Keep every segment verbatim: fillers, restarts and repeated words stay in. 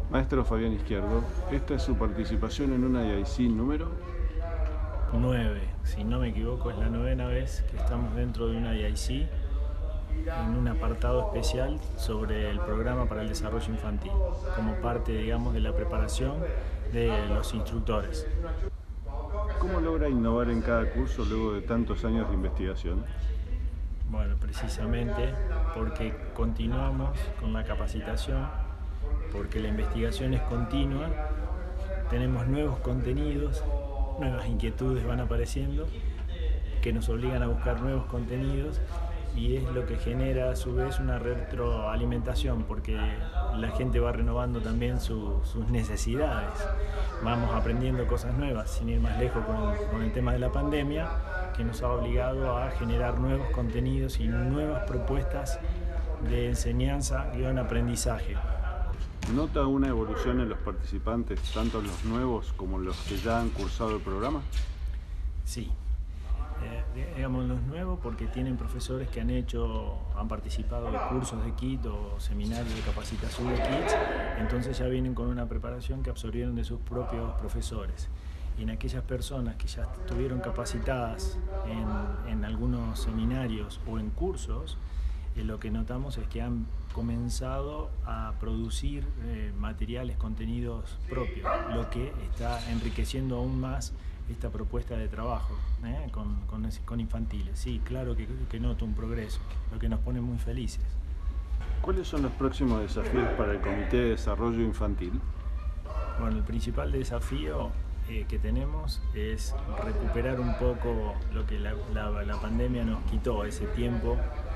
Maestro Fabián Izquierdo, esta es su participación en una D I C número nueve, si no me equivoco, es la novena vez que estamos dentro de una D I C en un apartado especial sobre el programa para el desarrollo infantil, como parte, digamos, de la preparación de los instructores. ¿Cómo logra innovar en cada curso luego de tantos años de investigación? Bueno, precisamente porque continuamos con la capacitación, porque la investigación es continua, tenemos nuevos contenidos, nuevas inquietudes van apareciendo que nos obligan a buscar nuevos contenidos y es lo que genera a su vez una retroalimentación, porque la gente va renovando también su, sus necesidades, vamos aprendiendo cosas nuevas, sin ir más lejos con el, con el tema de la pandemia, que nos ha obligado a generar nuevos contenidos y nuevas propuestas de enseñanza y un aprendizaje. ¿Nota una evolución en los participantes, tanto los nuevos como los que ya han cursado el programa? Sí. Eh, digamos los nuevos porque tienen profesores que han hecho, han participado de cursos de K I T o seminarios de capacitación de K I Ts, entonces ya vienen con una preparación que absorbieron de sus propios profesores. Y en aquellas personas que ya estuvieron capacitadas en, en algunos seminarios o en cursos, eh, lo que notamos es que han comenzado a producir eh, materiales, contenidos propios, lo que está enriqueciendo aún más esta propuesta de trabajo ¿eh? con, con, con infantiles. Sí, claro que, que noto un progreso, lo que nos pone muy felices. ¿Cuáles son los próximos desafíos para el Comité de Desarrollo Infantil? Bueno, el principal desafío eh, que tenemos es recuperar un poco lo que la, la, la pandemia nos quitó, ese tiempo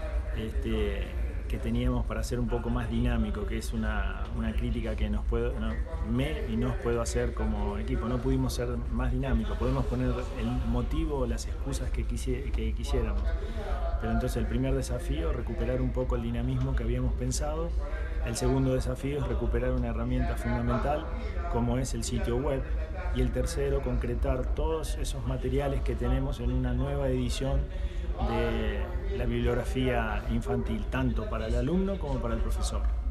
este, que teníamos para ser un poco más dinámico, que es una, una crítica que nos puedo, no, me y nos puedo hacer como equipo. No pudimos ser más dinámicos, podemos poner el motivo o las excusas que, quisi, que quisiéramos. Pero entonces el primer desafío, recuperar un poco el dinamismo que habíamos pensado. El segundo desafío es recuperar una herramienta fundamental como es el sitio web. Y el tercero, concretar todos esos materiales que tenemos en una nueva edición de la bibliografía infantil, tanto para el alumno como para el profesor.